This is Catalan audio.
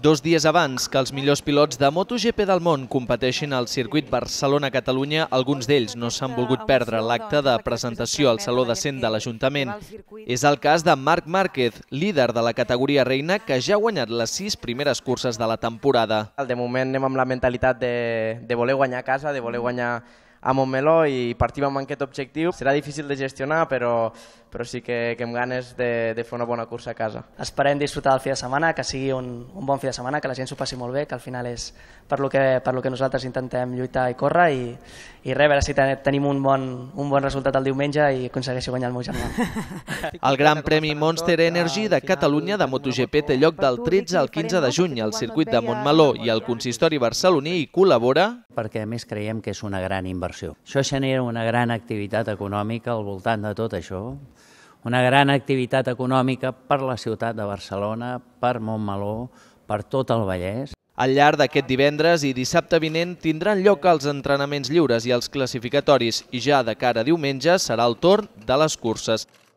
2 dies abans que els millors pilots de MotoGP del món competeixin al circuit Barcelona-Catalunya, alguns d'ells no s'han volgut perdre l'acte de presentació al Saló de Cent de l'Ajuntament. És el cas de Marc Márquez, líder de la categoria reina, que ja ha guanyat les 6 primeres curses de la temporada. De moment anem amb la mentalitat de voler guanyar a casa, de voler guanyar a Montmeló i partim amb aquest objectiu. Serà difícil de gestionar, però sí que hem ganes de fer una bona cursa a casa. Esperem disfrutar del fi de setmana, que sigui un bon fi de setmana, que la gent s'ho passi molt bé, que al final és per lo que nosaltres intentem lluitar i córrer i res, a veure si tenim un bon resultat el diumenge i aconsegueixo guanyar el meu germà. El Gran Premi Monster Energy de Catalunya de MotoGP té lloc del 13 al 15 de juny al circuit de Montmeló i el consistori barceloní hi col·labora perquè a més creiem que és una gran inversió. Això genera una gran activitat econòmica al voltant de tot això, una gran activitat econòmica per la ciutat de Barcelona, per Montmeló, per tot el Vallès. Al llarg d'aquest divendres i dissabte vinent tindran lloc els entrenaments lliures i els classificatoris i ja de cara a diumenge serà el torn de les curses.